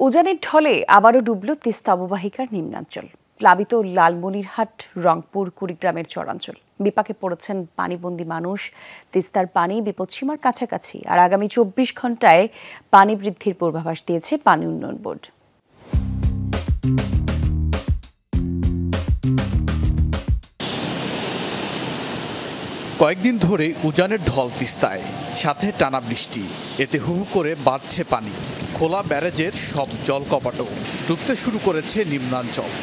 উজানের ঢলে আবারও ডুবল তিস্তা অববাহিকার নিম্নাঞ্চল। প্লাবিত লালমনিরহাট, রংপুর, কুড়িগ্রামের চরাঞ্চল। বিপাকে পড়েছেন পানিবন্দী মানুষ। তিস্তার পানি বিপদসীমার কাছাকাছি, আর আগামী 24 ঘন্টায় পানি বৃদ্ধির পূর্বাভাস দিয়েছে পানি উন্নয়ন বোর্ড। কয়েকদিন ধরে উজানের ঢল তিস্তায়, সাথে টানা বৃষ্টি। এতে হু হু করে বাড়ছে পানি। খোলা ব্যারেজের সব জল কপাটও ডুবতে শুরু করেছে নিম্নাঞ্চল।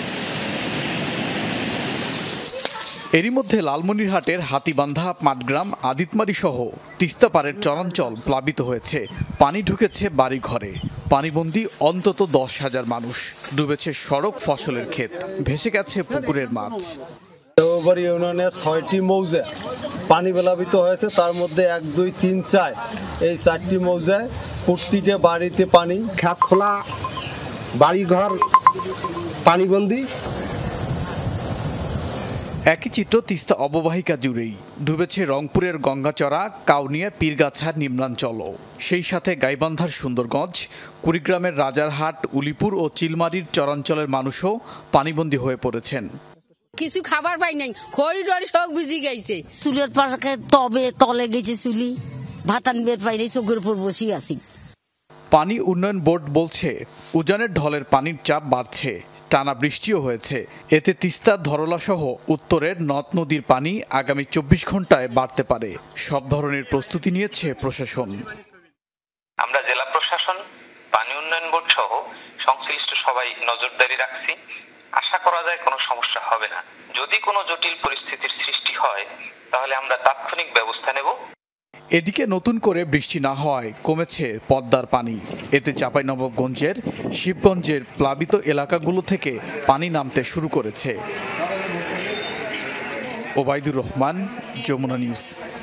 এরই মধ্যে লালমনিরহাটের হাতিবান্ধা, পাটগ্রাম, আদিতমারি সহ তিস্তা পাড়ের চরাঞ্চল প্লাবিত হয়েছে। পানি ঢুকেছে বাড়ি ঘরে। পানিবন্দী অন্তত 10,000 মানুষ। ডুবেছে সড়ক, ফসলের ক্ষেত, ভেসে গেছে পুকুরের মাছ। দেওবাড়ি ইউনিয়নের 6টি মৌজা পানি প্লাবিত হয়েছে। তার মধ্যে 1, 2, 3, 4 এই 4টি মৌজায় প্রতিটা বাড়িতে পানি, খাত খোলা, বাড়িঘর পানিবন্দী। একই চিত্র তিস্তা অববাহিকা জুড়েই। ডুবেছে রংপুরের গঙ্গাচড়া, কাউনিয়া, পীরগাছার নিম্নাঞ্চলও। সেই সাথে গাইবান্ধার সুন্দরগঞ্জ, কুড়িগ্রামের রাজারহাট, উলিপুর ও চিলমারির চরাঞ্চলের মানুষও পানিবন্দী হয়ে পড়েছেন। কিছু খাবার পাই নাই, খড়ি টড়ি সব ভিজে গেছে। চুলের পাশে তলে গেছে চুলি, ভাতান বের পাই নাই, চোখের উপর বসে আছি। পানি উন্নয়ন বোর্ড বলছে, উজানের ঢলের পানির চাপ বাড়ছে। টানা বৃষ্টিও হয়েছে। এতে তিস্তা, ধরলা সহ উত্তরের নদ নদীর পানি আগামী 24 ঘন্টায় বাড়তে পারে। সব ধরনের প্রস্তুতি নিয়েছে প্রশাসন। আমরা জেলা প্রশাসন, পানি উন্নয়ন বোর্ড সহ সংশ্লিষ্ট সবাই নজরদারি রাখছি। আশা করা যায় কোনো সমস্যা হবে না। যদি কোনো জটিল পরিস্থিতির সৃষ্টি হয় তাহলে আমরা তাৎক্ষণিক ব্যবস্থা নেব। এদিকে নতুন করে বৃষ্টি না হওয়ায় কমেছে পদ্মার পানি। এতে চাঁপাইনবাবগঞ্জের, শিবগঞ্জের প্লাবিত এলাকাগুলো থেকে পানি নামতে শুরু করেছে। ওবায়দুর রহমান, যমুনা নিউজ।